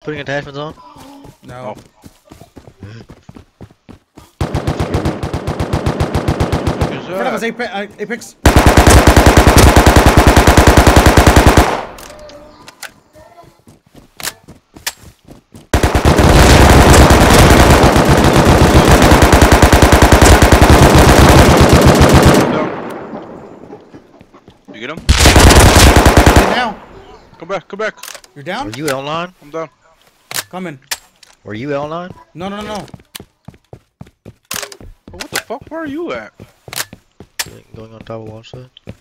Putting attachments on? No. What is In front of us, that? Apex. You get him? Get now. Come back, come back. You're down? Were you L9? I'm down. Coming. Were you L9? No. What the fuck? Where are you at? Going on top of one side.